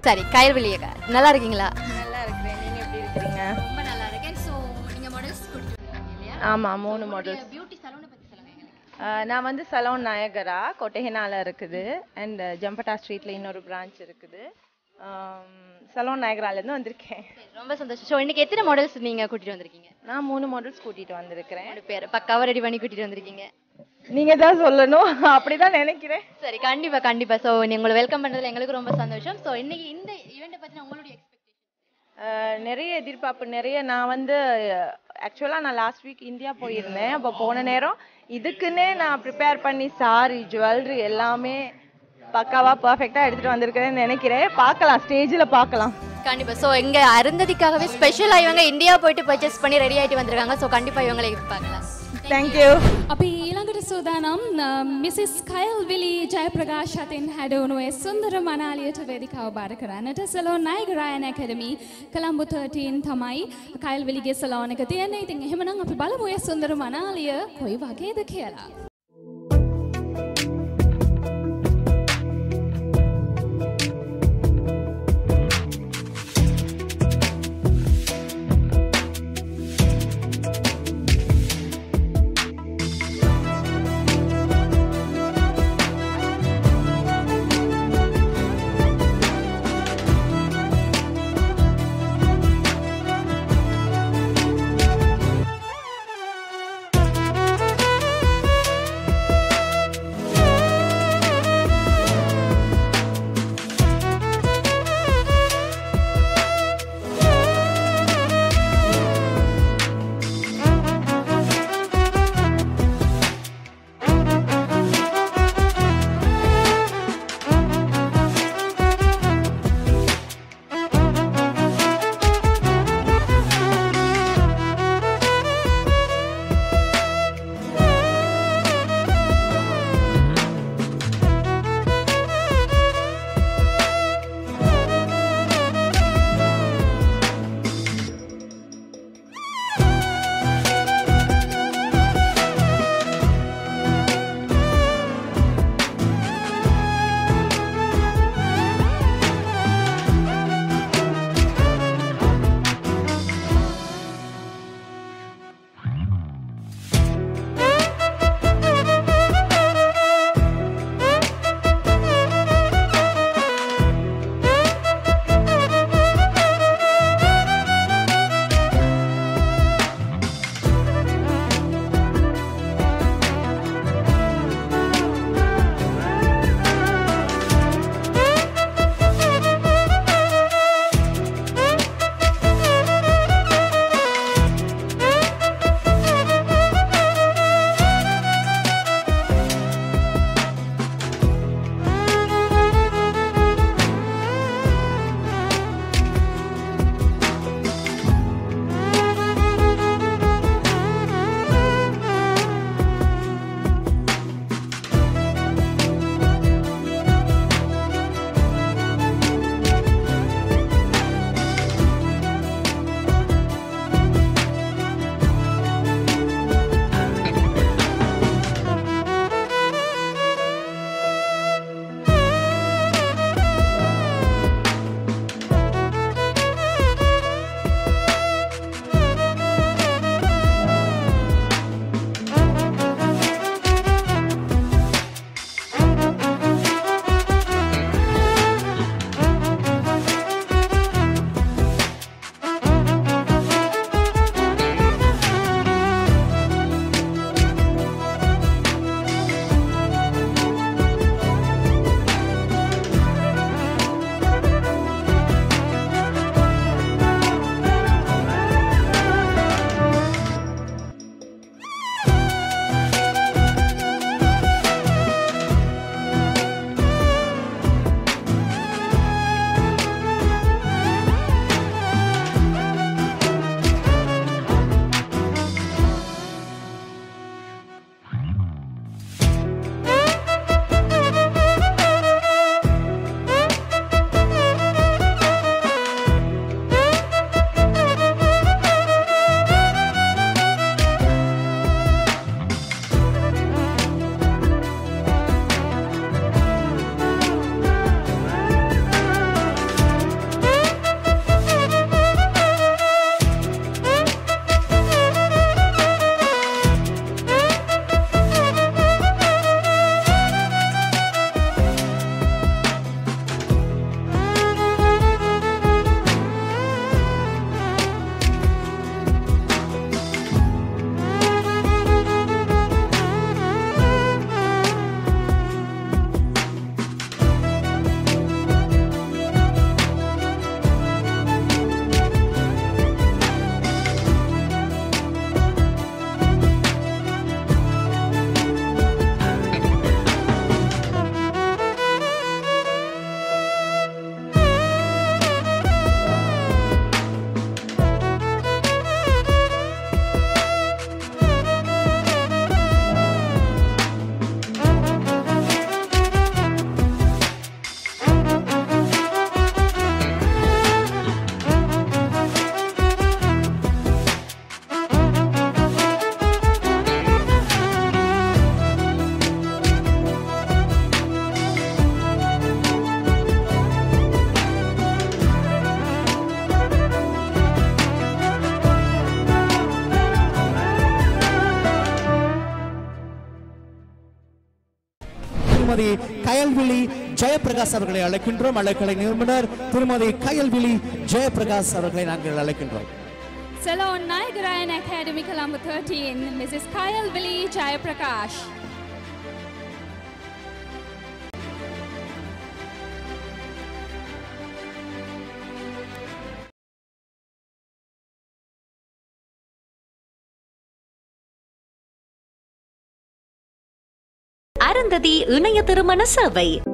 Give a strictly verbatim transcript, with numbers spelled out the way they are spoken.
சரி, கயல்விழியக்கா நல்லா இருக்கீங்களா? நல்லா இருக்கிறேன். நீங்க எப்படி இருக்கீங்க? ரொம்ப நல்லா இருக்கேன். சோ நீங்க மாடல்ஸ் கூட்டிட்டு வந்தீங்க இல்லையா? ஆமா, மூணு மாடல்ஸ். பியூட்டி சலூனை பத்தி சொல்லுங்க எங்களுக்கு. நான் வந்து சலூன் நாயகரா கொட்டஹனால இருக்குது அண்ட் ஜம்பட்டா ஸ்ட்ரீட்ல இன்னொரு பிரான்ச் இருக்குது. சலூன் நாயகரால இருந்து வந்திருக்கேன். ரொம்ப சந்தோஷம். ஸோ இன்னைக்கு எத்தனை மாடல்ஸ் நீங்க கூட்டிட்டு வந்திருக்கீங்க? நான் மூணு மாடல்ஸ் கூட்டிட்டு வந்திருக்கிறேன். மூணு பேர் பக்காவா ரெடி பண்ணி கூட்டிட்டு வந்திருக்கீங்க. நீங்க தான் சொல்லணும், அப்படிதான் நினைக்கிறேன். சரி, கண்டிப்பா கண்டிப்பா. ஸோ நீங்க உங்களை வெல்கம் பண்றதுல எங்களுக்கு ரொம்ப சந்தோஷம். ஸோ இன்னைக்கு இந்த ஈவெண்ட்டை பத்தின உங்களுடைய எக்ஸ்பெக்டேஷன்? நிறைய எதிர்பார்ப்பு நிறைய. நான் வந்து ஆக்சுவலாக நான் லாஸ்ட் வீக் இந்தியா போயிருந்தேன். அப்போ போன நேரம் இதுக்குன்னே நான் ப்ரிப்பேர் பண்ணி சாரி ஜுவல்லரி எல்லாமே பக்காவா பர்ஃபெக்டாக எடுத்துகிட்டு வந்திருக்கிறேன்னு நினைக்கிறேன். பார்க்கலாம், ஸ்டேஜில் பார்க்கலாம். கண்டிப்பா. ஸோ இங்க அருந்ததிக்காகவே ஸ்பெஷலாக இவங்க இந்தியா போயிட்டு பர்ச்சேஸ் பண்ணி ரெடி ஆகிட்டு வந்திருக்காங்க. ஸோ கண்டிப்பா இவங்களை பார்க்கலாம். தேங்க்யூ. අපි ඊළඟට සූදානම් මිසිස් කයල්විලි ජයප්‍රකාශ අතින් හැඩවුණු ඒ සුන්දර මනාලියට වේදිකාව බාර කරන්නට සැලෝන් නායගරායන ඇකඩමි කොළඹ thirteen තමයි කයල්විලිගේ සැලෝන් එක තියෙන්නේ. ඉතින් එහෙමනම් අපි බලමු ඒ සුන්දර මනාලිය කොයි වගේද කියලා. திருமதி கயல்விழி ஜெயபிரகாஷ் அவர்களை அழைக்கின்றோம். அழைக்கலை நிறுவனர் திருமதி கயல்விழி ஜெயபிரகாஷ் அவர்களை நாங்கள் அழைக்கின்றோம். Salon Nayagarayan Academy Colombo thirteen, Missus Kayalvili Jayaprakash. Arunthathee இணைய திருமண சேவை.